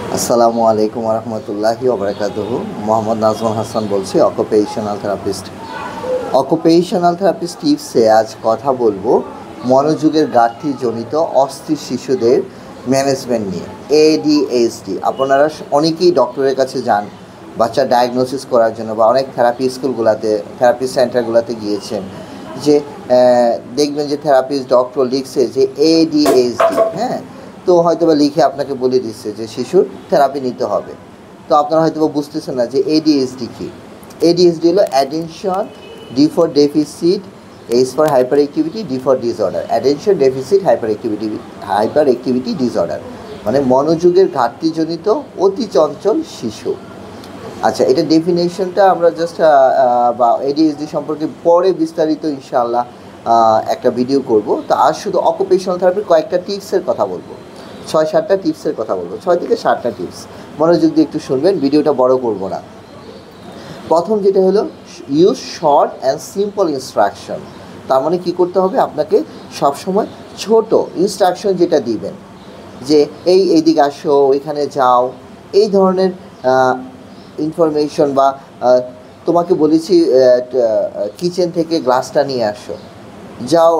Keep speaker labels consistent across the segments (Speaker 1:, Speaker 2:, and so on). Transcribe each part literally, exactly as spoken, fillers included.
Speaker 1: আসসালামু আলাইকুম রহমতুল্লাহি ওবরাকাতুহু। মোহাম্মদ নাজমুল হাসান বলছি, অকুপেশনাল থেরাপিস্ট। অকুপেশনাল থেরাপিস্ট টিপসে আজ কথা বলবো মনোযোগের ঘাটতিজনিত অস্থির শিশুদের ম্যানেজমেন্ট নিয়ে, এডিএইচডি। আপনারা অনেকেই ডক্টরের কাছে যান বাচ্চা ডায়াগনোসিস করার জন্য, বা অনেক থেরাপি স্কুলগুলোতে, থেরাপি সেন্টারগুলোতে গিয়েছেন, যে দেখবেন যে থেরাপিস্ট ডক্টর লিখছে যে এডিএইচডি, হ্যাঁ, তো হয়তো বা লিখে আপনাকে বলে দিচ্ছে যে শিশুর থেরাপি নিতে হবে। তো আপনারা হয়তো বা বুঝতেছেন না যে এডিএইচডি কী। এডিএইচডি হলো attention D for deficit, H for hyperactivity, D for disorder. Attention deficit hyperactivity hyperactivity disorder মানে মনোযোগের ঘাটতিজনিত অতি চঞ্চল শিশু। আচ্ছা, এটা ডেফিনেশনটা আমরা জাস্ট বা এডিএইচডি সম্পর্কে পরে বিস্তারিত ইনশাআল্লাহ একটা ভিডিও করব। তো আজ শুধু অকুপেশনাল থেরাপির কয়েকটা টিপসের কথা বলবো, ছয় সাতটা টিপসের কথা বলবো, ছয় থেকে সাতটা টিপস। মনোযোগ দিয়ে একটু শুনবেন, ভিডিওটা বড় করব না। প্রথম যেটা হলো use short and simple instruction. তার মানে কী করতে হবে, আপনাকে সবসময় ছোট ইনস্ট্রাকশন যেটা দিবেন, যে এই এইদিকে আসো, ওইখানে যাও, এই ধরনের ইনফরমেশন, বা তোমাকে বলেছি কিচেন থেকে গ্লাসটা নিয়ে আসো, যাও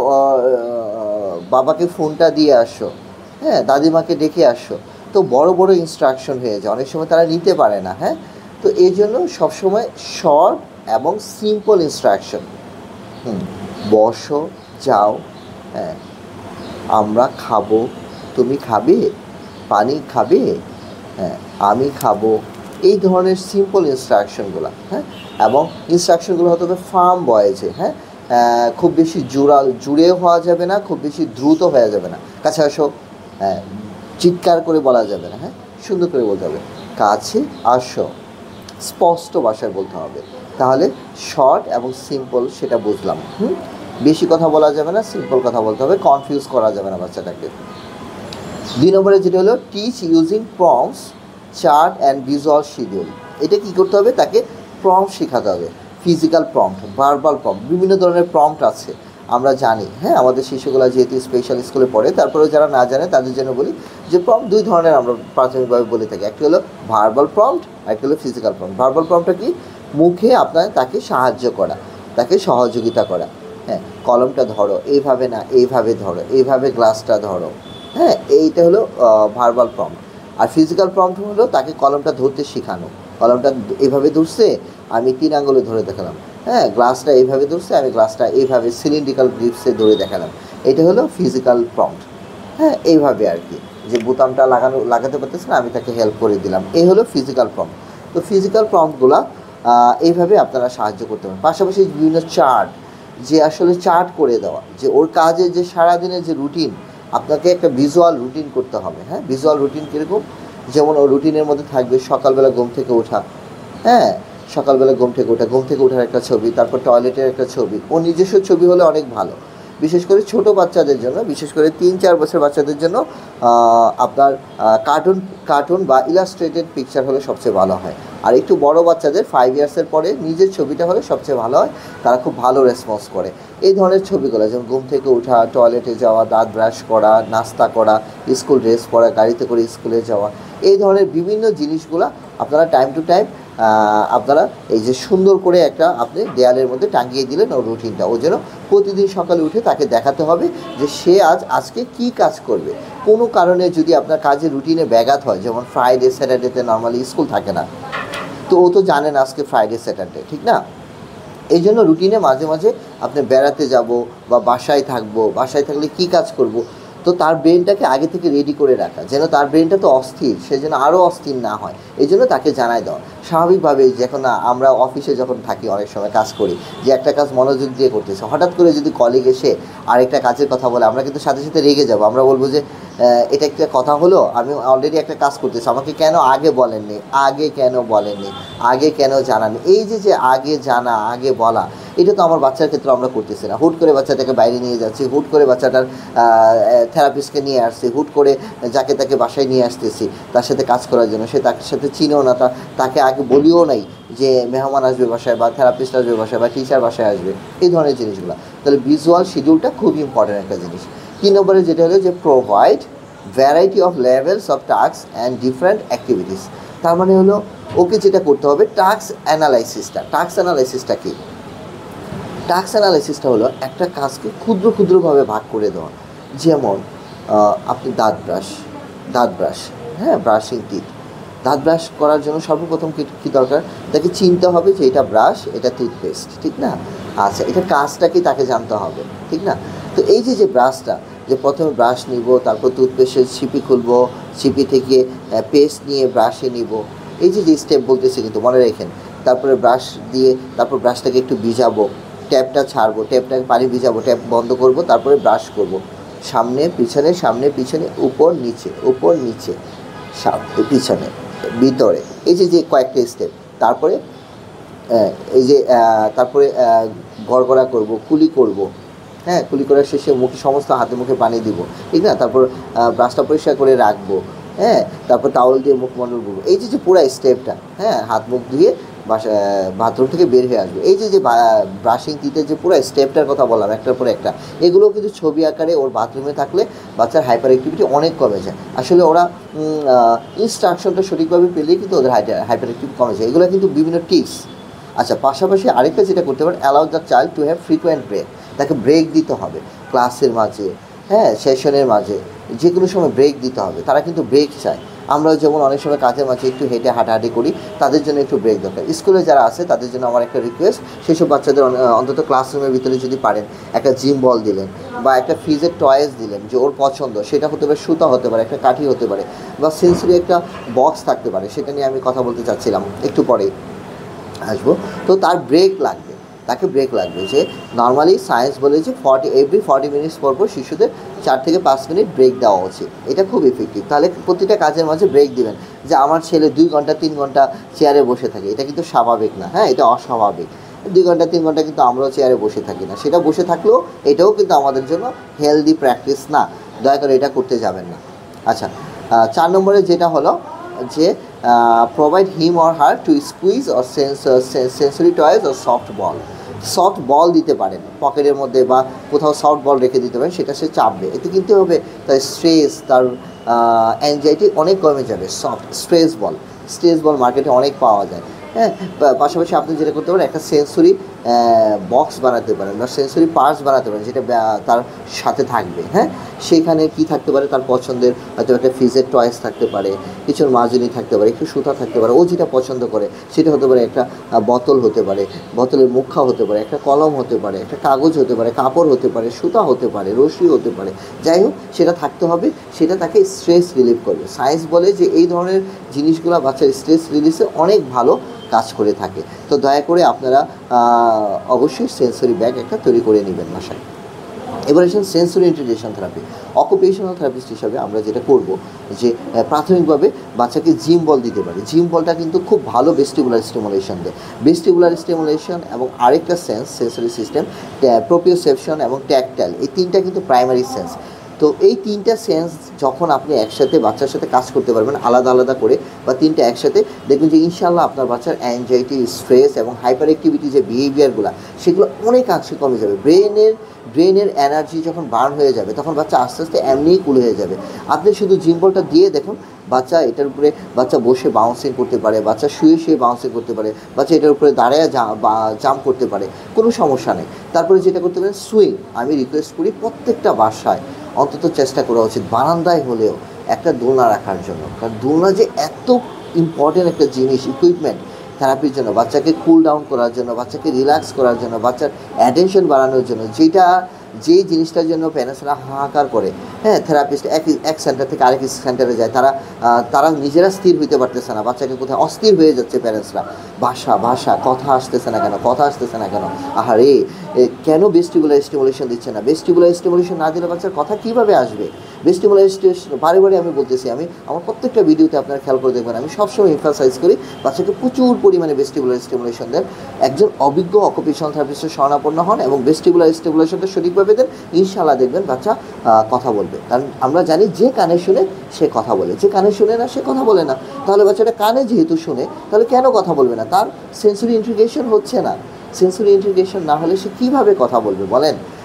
Speaker 1: বাবাকে ফোনটা দিয়ে আসো, হ্যাঁ, দাদিমাকে ডেকে আসো। তো বড় বড় ইনস্ট্রাকশন হয়ে যায়, অনেক সময় তারা নিতে পারে না। হ্যাঁ, তো এই জন্য সবসময় শর্ট এবং সিম্পল ইনস্ট্রাকশন। হুম বসো, যাও, হ্যাঁ, আমরা খাবো, তুমি খাবে, পানি খাবে, হ্যাঁ, আমি খাবো, এই ধরনের সিম্পল ইনস্ট্রাকশনগুলো। হ্যাঁ, এবং ইনস্ট্রাকশনগুলো হতে হবে ফার্ম ভয়েসে। হ্যাঁ, খুব বেশি জোরাল জুড়েও হওয়া যাবে না, খুব বেশি দ্রুত হয়ে যাবে না। কাছে আসো, হ্যাঁ, চিৎকার করে বলা যাবে না। হ্যাঁ, সুন্দর করে বলতে হবে, কাছে আসো, স্পষ্ট ভাষায় বলতে হবে। তাহলে শর্ট এবং সিম্পল সেটা বুঝলাম। হুম বেশি কথা বলা যাবে না, সিম্পল কথা বলতে হবে, কনফিউজ করা যাবে না বাচ্চাটাকে। দুই নম্বরে যেটা হলো teach using prompts, chart and visual schedule. এটা কী করতে হবে, তাকে প্রম্পট শেখাতে হবে। ফিজিক্যাল প্রম্পট, ভার্বাল প্রম্পট, বিভিন্ন ধরনের প্রম্পট আছে আমরা জানি। হ্যাঁ, আমাদের শিশুগুলো যেহেতু স্পেশাল স্কুলে পড়ে, তারপরেও যারা না জানে তাদের জন্য বলি যে প্রম্পট দুই ধরনের আমরা প্রাথমিকভাবে বলে থাকি। একটি হলো ভার্বাল প্রম্পট, একটি হলো ফিজিক্যাল প্রম্পট। ভার্বাল প্রম্পটটা কি, মুখে আপনার তাকে সাহায্য করা, তাকে সহযোগিতা করা। হ্যাঁ, কলমটা ধরো, এইভাবে না, এইভাবে ধরো, এইভাবে গ্লাসটা ধরো। হ্যাঁ, এইটা হলো ভার্বাল প্রম্পট। আর ফিজিক্যাল প্রম্পট হলো তাকে কলমটা ধরতে শেখানো। কলমটা এইভাবে ধরছে, আমি তিন আঙুলে ধরে দেখালাম। হ্যাঁ, গ্লাসটা এইভাবে ধরছে, আমি গ্লাসটা এইভাবে সিলিন্ড্রিক্যাল গ্রিপসে ধরে দেখালাম। এটা হলো ফিজিক্যাল প্রম্পট। হ্যাঁ, এইভাবে আর কি, যে বোতামটা লাগানো লাগাতে পারতেছে না, আমি তাকে হেল্প করে দিলাম, এই হলো ফিজিক্যাল প্রম্পট। তো ফিজিক্যাল প্রম্পটগুলো এইভাবে আপনারা সাহায্য করতে পারেন। পাশাপাশি বিভিন্ন চার্ট, যে আসলে চার্ট করে দেওয়া, যে ওর কাজের যে সারাদিনের যে রুটিন, আপনাকে একটা ভিজুয়াল রুটিন করতে হবে। হ্যাঁ, ভিজুয়াল রুটিন কীরকম, যেমন ও রুটিনের মধ্যে থাকবে সকালবেলা ঘুম থেকে ওঠা। হ্যাঁ, সকালবেলা ঘুম থেকে ওঠা, ঘুম থেকে ওঠার একটা ছবি, তারপর টয়লেটের একটা ছবি। ও নিজস্ব ছবি হলে অনেক ভালো, বিশেষ করে ছোট বাচ্চাদের জন্য, বিশেষ করে তিন চার বছর বাচ্চাদের জন্য আপনার কার্টুন কার্টুন বা ইলাস্ট্রেটেড পিকচার হলে সবচেয়ে ভালো হয়। আর একটু বড় বাচ্চাদের ফাইভ ইয়ার্সের পরে নিজের ছবিটা হলে সবচেয়ে ভালো হয়, তারা খুব ভালো রেসপন্স করে। এই ধরনের ছবিগুলো, যেমন ঘুম থেকে ওঠা, টয়লেটে যাওয়া, দাঁত ব্রাশ করা, নাস্তা করা, স্কুল ড্রেস পরা, গাড়িতে করে স্কুলে যাওয়া, এই ধরনের বিভিন্ন জিনিসগুলো আপনারা টাইম টু টাইম আপনারা এই যে সুন্দর করে একটা আপনি দেয়ালের মধ্যে টাঙিয়ে দিলেন ওর রুটিনটা। ও যেন প্রতিদিন সকালে উঠে তাকে দেখাতে হবে যে সে আজ আজকে কি কাজ করবে। কোনো কারণে যদি আপনার কাজের রুটিনে ব্যাঘাত হয়, যেমন ফ্রাইডে স্যাটারডেতে নর্মালি স্কুল থাকে না, তো ও তো জানেন আজকে ফ্রাইডে স্যাটারডে, ঠিক না? এই জন্য রুটিনে মাঝে মাঝে আপনি বেড়াতে যাব বা বাসায় থাকবো, বাসায় থাকলে কি কাজ করব, তো তার ব্রেনটাকে আগে থেকে রেডি করে রাখা, যেন তার ব্রেনটা তো অস্থির, সে যেন আরও অস্থির না হয়, এই জন্য তাকে জানাই দেওয়া। স্বাভাবিকভাবেই যখন আমরা অফিসে যখন থাকি, অনেক সময় কাজ করি, যে একটা কাজ মনোযোগ দিয়ে করতেছে, হঠাৎ করে যদি কলিগ এসে আরেকটা কাজের কথা বলে, আমরা কিন্তু সাথে সাথে রেগে যাব। আমরা বলবো যে এটা একটা কথা হলো, আমি অলরেডি একটা কাজ করতেছি, আমাকে কেন আগে বলেননি, আগে কেন বলেননি, আগে কেন জানাননি। এই যে যে আগে জানা, আগে বলা, এটা তো আমার বাচ্চার ক্ষেত্রে আমরা করতেছি না। হুট করে বাচ্চাটাকে বাইরে নিয়ে যাচ্ছি, হুট করে বাচ্চাটার থেরাপিস্টকে নিয়ে আসছি, হুট করে যাকে তাকে বাসায় নিয়ে আসতেছি তার সাথে কাজ করার জন্য, সে তার সাথে চিনেও না, তাকে আগে বলিও নাই যে মেহমান আসবে বাসায়, বা থেরাপিস্ট আসবে বাসায়, বা টিচার বাসায় আসবে, এই ধরনের জিনিসগুলো। তাহলে ভিজুয়াল শিডিউলটা খুব ইম্পর্ট্যান্ট একটা জিনিস। তিন নম্বরে যেটা হলো যে provide variety of levels of task and different activities. তার মানে হলো ওকে যেটা করতে হবে টাস্ক অ্যানালাইসিসটা। টাস্ক অ্যানালাইসিসটা কি? টাস্ক অ্যানালাইসিসটা হলো একটা কাজকে ক্ষুদ্র ক্ষুদ্রভাবে ভাগ করে দেওয়া। যেমন আপনি দাঁত ব্রাশ দাঁত ব্রাশ হ্যাঁ ব্রাশিং টিথ, দাঁত ব্রাশ করার জন্য সর্বপ্রথম কী দরকার? তাকে চিনতে হবে যে এটা ব্রাশ, এটা টুথপেস্ট, ঠিক না? আচ্ছা, এটা কাজটা কি তাকে জানতে হবে, ঠিক না? তো এই যে যে ব্রাশটা, যে প্রথমে ব্রাশ নিব, তারপর টুথপেস্টের ছিপি খুলবো, ছিপি থেকে পেস্ট নিয়ে ব্রাশে নিব, এই যে যে স্টেপ বলতেছে কিন্তু মনে রাখেন। তারপরে ব্রাশ দিয়ে তারপর ব্রাশটাকে একটু ভিজাবো, ট্যাপটা ছাড়বো, ট্যাপটাকে পানি ভিজাবো, ট্যাপ বন্ধ করব, তারপরে ব্রাশ করব, সামনে পিছনে সামনে পিছনে উপর নিচে উপর নিচে সামনে পিছনে ভিতরে, এই যে যে কয়েকটা স্টেপ। তারপরে এই যে তারপরে গড়গড়া করব, কুলি করব, হ্যাঁ কুলি করার শেষে মুখে সমস্ত হাতে মুখে পানি দিব, ঠিক না? তারপর ব্রাশটা পরিষ্কার করে রাখবো, হ্যাঁ তারপর টাওয়াল দিয়ে মুখ মন্ডল করবো। এই যে যে পুরো স্টেপটা, হ্যাঁ হাত মুখ ধুয়ে বাসা বাথরুম থেকে বের হয়ে আসবে, এই যে যে ব্রাশিং টিথের যে পুরো স্টেপটার কথা বললাম একটার পর একটা, এগুলো কিন্তু ছবি আকারে ওর বাথরুমে থাকলে বাচ্চার হাইপার অ্যাক্টিভিটি অনেক কমে যায়। আসলে ওরা ইনস্ট্রাকশনটা সঠিকভাবে পেলেই কিন্তু ওদের হাইপার অ্যাক্টিভিটি কমে যায়। এগুলো কিন্তু বিভিন্ন টিপস। আচ্ছা, পাশাপাশি আরেকটা যেটা করতে পারেন, allow the child to have frequent break. তাকে ব্রেক দিতে হবে ক্লাসের মাঝে, হ্যাঁ সেশনের মাঝে, যে কোনো সময় ব্রেক দিতে হবে। তারা কিন্তু ব্রেক চায়। আমরা যেমন অনেক সময় কাজের মাঝে একটু হেঁটে হাঁটাহাঁটি করি, তাদের জন্য একটু ব্রেক দরকার। স্কুলে যারা আছে তাদের জন্য আমার একটা রিকোয়েস্ট, সেসব বাচ্চাদের অন্তত ক্লাসরুমের ভিতরে যদি পারেন একটা জিম বল দিলেন বা একটা ফ্রিজের টয়েস দিলেন যে ওর পছন্দ, সেটা হতে পারে সুতা হতে পারে, একটা কাঠি হতে পারে, বা সেন্সরি একটা বক্স থাকতে পারে, সেটা নিয়ে আমি কথা বলতে চাচ্ছিলাম, একটু পরেই আসবো। তো তার ব্রেক লাগবে, তাকে ব্রেক লাগবে। যে নর্মালি সায়েন্স বলে যে ফর্টি এভরি ফর্টি মিনিটস পর পর শিশুদের চার থেকে পাঁচ মিনিট ব্রেক দেওয়া উচিত। এটা খুব ইফেক্টিভ। তাহলে প্রতিটা কাজের মাঝে ব্রেক দিবেন। যে আমার ছেলে দুই ঘন্টা তিন ঘন্টা চেয়ারে বসে থাকে, এটা কিন্তু স্বাভাবিক না, হ্যাঁ এটা অস্বাভাবিক। দুই ঘন্টা তিন ঘন্টা কিন্তু আমরাও চেয়ারে বসে থাকি না, সেটা বসে থাকলেও এটাও কিন্তু আমাদের জন্য হেলদি প্র্যাকটিস না, দয়া করে এটা করতে যাবেন না। আচ্ছা, চার নম্বরে যেটা হলো যে provide him or her to squeeze or sensory toys or soft ball. Soft ball দিতে পারেন পকেটের মধ্যে বা কোথাও সফট বল রেখে দিতে পারেন, সেটা সে চাপবে। এতে কিন্তু হবে তার স্ট্রেস, তার অ্যাংজাইটি অনেক কমে যাবে। Soft stress ball, stress ball মার্কেটে অনেক পাওয়া যায়। হ্যাঁ, পাশাপাশি আপনি যেটা করতে পারেন, একটা সেন্সরি বক্স বানাতে পারেন বা সেন্সরি পার্স বানাতে পারেন, যেটা তার সাথে থাকবে। হ্যাঁ, সেইখানে কি থাকতে পারে, তার পছন্দের হয়তো একটা ফ্রিজের টয়েস থাকতে পারে, কিছু মাজুনি থাকতে পারে, একটু সুতা থাকতে পারে, ও যেটা পছন্দ করে সেটা হতে পারে। একটা বোতল হতে পারে, বোতলের মুখা হতে পারে, একটা কলম হতে পারে, একটা কাগজ হতে পারে, কাপড় হতে পারে, সুতা হতে পারে, রশি হতে পারে, যাই হোক সেটা থাকতে হবে। সেটা তাকে স্ট্রেস রিলিফ করবে। সায়েন্স বলে যে এই ধরনের জিনিসগুলো বাচ্চার স্ট্রেস রিলিফে অনেক ভালো কাজ করে থাকে। তো দয়া করে আপনারা অবশ্যই সেন্সরি ব্যাগ একটা তৈরি করে নেবেন বাসায়। এবার আসেন sensory integration therapy. Occupational therapist হিসাবে আমরা যেটা করব, যে প্রাথমিকভাবে বাচ্চাকে জিম বল দিতে পারি। জিম বলটা কিন্তু খুব ভালো ভেস্টিবুলার স্টিমুলেশন দেয়। ভেস্টিবুলার স্টিমুলেশন এবং আরেকটা সেন্স, সেন্সরি সিস্টেম, প্রোপিওসেপশন এবং ট্যাকটাইল, এই তিনটা কিন্তু প্রাইমারি সেন্স। তো এই তিনটা সেন্স যখন আপনি একসাথে বাচ্চার সাথে কাজ করতে পারবেন আলাদা আলাদা করে, বা তিনটা একসাথে, দেখবেন যে ইনশাআল্লাহ আপনার বাচ্চার অ্যাংজাইটি, স্ট্রেস এবং হাইপার অ্যাক্টিভিটি যে বিহেভিয়ারগুলো, সেগুলো অনেকাংশে কমে যাবে। ব্রেনের ব্রেনের এনার্জি যখন বার্ন হয়ে যাবে, তখন বাচ্চা আস্তে আস্তে এমনিই কুল হয়ে যাবে। আপনি শুধু জিম বলটা দিয়ে দেখুন, বাচ্চা এটার উপরে বাচ্চা বসে বাউন্সিং করতে পারে, বাচ্চা শুয়ে শুয়ে বাউন্সিং করতে পারে, বাচ্চা এটার উপরে দাঁড়ায় জাম্প করতে পারে, কোনো সমস্যা নেই। তারপরে যেটা করতে পারেন, সুইং। আমি রিকোয়েস্ট করি প্রত্যেকটা বাসায় অন্তত চেষ্টা করা উচিত বারান্দায় হলেও একটা দোলনা রাখার জন্য। কারণ দোলনা যে এত ইম্পর্টেন্ট একটা জিনিস, ইকুইপমেন্ট থেরাপির জন্য, বাচ্চাকে কুল ডাউন করার জন্য, বাচ্চাকে রিল্যাক্স করার জন্য, বাচ্চার অ্যাটেনশন বাড়ানোর জন্য, যেটা যেই জিনিসটার জন্য প্যারেন্টসরা হাহাকার করে, হ্যাঁ থেরাপিস্ট এক এক সেন্টার থেকে আরেক সেন্টারে যায়, তারা তারা নিজেরা স্থির হইতে পারতেছে না, বাচ্চাকে কোথায় অস্থির হয়ে যাচ্ছে প্যারেন্টসরা। ভাষা ভাষা কথা আসতেছে না কেন, কথা আসতেছে না কেন, আহারে কেন ভেস্টিবুলার স্টিমুলেশন দিচ্ছে না? ভেস্টিবুলার স্টিমুলেশন না দিলে বাচ্চার কথা কীভাবে আসবে? ভেস্টিবুলার স্টিমুলেশন বারে বারে আমি বলতেছি, আমি আমার প্রত্যেকটা ভিডিওতে আপনারা খেয়াল করে দেখবেন, আমি সবসময় এমফাসাইজ করি বাচ্চাকে প্রচুর পরিমাণে ভেস্টিবুলার স্টিমুলেশন দেন। একজন অভিজ্ঞ অকুপেশনাল থেরাপিস্টের শরণাপন্ন হন এবং ভেস্টিবুলার স্টিমুলেশনটা সঠিকভাবে দেন, ইনশাআল্লাহ দেখবেন বাচ্চা কথা বলবে। কারণ আমরা জানি যে কানে শুনে সে কথা বলে, যে কানে শুনে না সে কথা বলে না। তাহলে বাচ্চাটা কানে যেহেতু শুনে, তাহলে কেন কথা বলবে না? তার সেন্সরি ইন্টিগ্রেশন হচ্ছে না। সেন্সরি ইন্টিগ্রেশন না হলে সে কীভাবে কথা বলবে বলেন?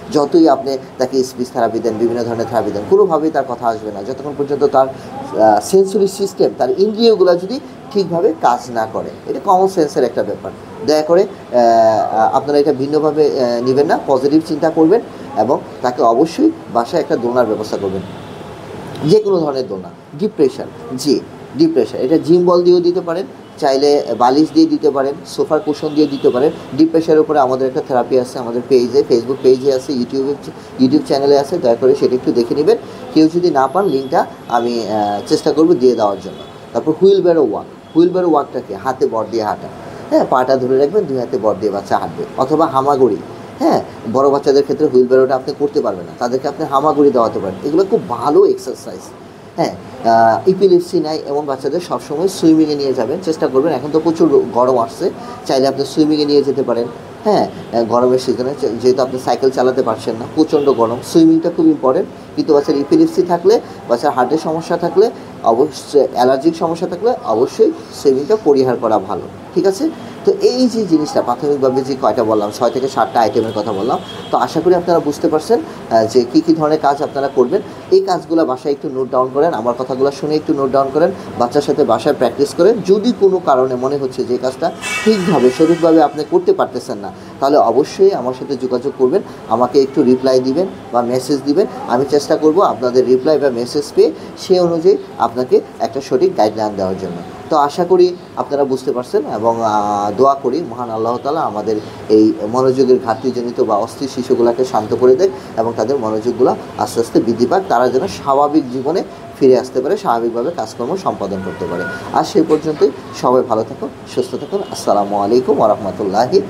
Speaker 1: যতই আপনি তাকে স্পিচ থেরাপি দেন, বিভিন্ন ধরনের থেরাপি দেন, কোনোভাবেই তার কথা আসবে না যতক্ষণ পর্যন্ত তার সেন্সরি সিস্টেম, তার ইন্দ্রিয়গুলো যদি ঠিকভাবে কাজ না করে। এটা কমন সেন্সের একটা ব্যাপার। দয়া করে আপনারা এটা ভিন্নভাবে নেবেন না, পজিটিভ চিন্তা করবেন এবং তাকে অবশ্যই বাসায় একটা দোলনার ব্যবস্থা করবেন, যে কোনো ধরনের দোলনা। ডিপ্রেশন, জি ডিপ্রেশন, এটা জিম বল দিয়েও দিতে পারেন, চাইলে বালিশ দিয়ে দিতে পারেন, সোফার কুশন দিয়ে দিতে পারেন। ডিপ্রেশনের উপরে আমাদের একটা থেরাপি আছে, আমাদের পেজে, ফেসবুক পেজে আছে, ইউটিউবে ইউটিউব চ্যানেলে আছে, দয়া করে সেটা একটু দেখে নেবেন। কেউ যদি না পান লিঙ্কটা আমি চেষ্টা করব দিয়ে দেওয়ার জন্য। তারপর wheelbarrow walk, wheelbarrow ওয়াকটাকে হাতে বর দিয়ে হাঁটা, হ্যাঁ পাটা ধরে রাখবেন, দুই হাতে বর দিয়ে বাচ্চা হাঁটবে। অথবা হামাগুড়ি, হ্যাঁ বড় বাচ্চাদের ক্ষেত্রে হুইল ব্যারোটা আপনি করতে পারবেন না, তাদেরকে আপনি হামাগুড়ি দেওয়াতে পারেন। এগুলো খুব ভালো এক্সারসাইজ। হ্যাঁ ইপিলিপসি নাই এমন বাচ্চাদের সবসময় সুইমিংয়ে নিয়ে যাবেন, চেষ্টা করবেন। এখন তো প্রচুর গরম আসছে, চাইলে আপনি সুইমিংয়ে নিয়ে যেতে পারেন। হ্যাঁ গরমের সিজনে যেহেতু আপনি সাইকেল চালাতে পারছেন না, প্রচণ্ড গরম, সুইমিংটা খুব ইম্পর্টেন্ট। কিন্তু বাচ্চার ইপিলিপসি থাকলে, বাচ্চার হার্টের সমস্যা থাকলে, অবশ্যই অ্যালার্জিক সমস্যা থাকলে অবশ্যই সুইমিংটা পরিহার করা ভালো, ঠিক আছে? তো এই যে জিনিসটা প্রাথমিকভাবে যে কয়টা বললাম, ছয় থেকে সাতটা আইটেমের কথা বললাম, তো আশা করি আপনারা বুঝতে পারছেন যে কী কী ধরনের কাজ আপনারা করবেন। এই কাজগুলো বাসায় একটু নোট ডাউন করেন, আমার কথাগুলো শুনে একটু নোট ডাউন করেন, বাচ্চার সাথে বাসায় প্র্যাকটিস করেন। যদি কোনো কারণে মনে হচ্ছে যে কাজটা ঠিকভাবে সঠিকভাবে আপনি করতে পারতেছেন না, তাহলে অবশ্যই আমার সাথে যোগাযোগ করবেন, আমাকে একটু রিপ্লাই দিবেন বা মেসেজ দিবেন। আমি চেষ্টা করব আপনাদের রিপ্লাই বা মেসেজ পেয়ে সে অনুযায়ী আপনাকে একটা সঠিক গাইডলাইন দেওয়ার জন্য। তো আশা করি আপনারা বুঝতে পারছেন এবং দোয়া করি মহান আল্লাহ তাআলা আমাদের এই মনোযোগের ঘাটতিজনিত বা অস্থির শিশুগুলোকে শান্ত করে দেয় এবং তাদের মনোযোগগুলো আস্তে আস্তে বৃদ্ধি পাক, তারা যেন স্বাভাবিক জীবনে ফিরে আসতে পারে, স্বাভাবিকভাবে কাজকর্ম সম্পাদন করতে পারে। আর সেই পর্যন্তই সবাই ভালো থাকুন, সুস্থ থাকুন। আসসালামু আলাইকুম ওয়া রাহমাতুল্লাহি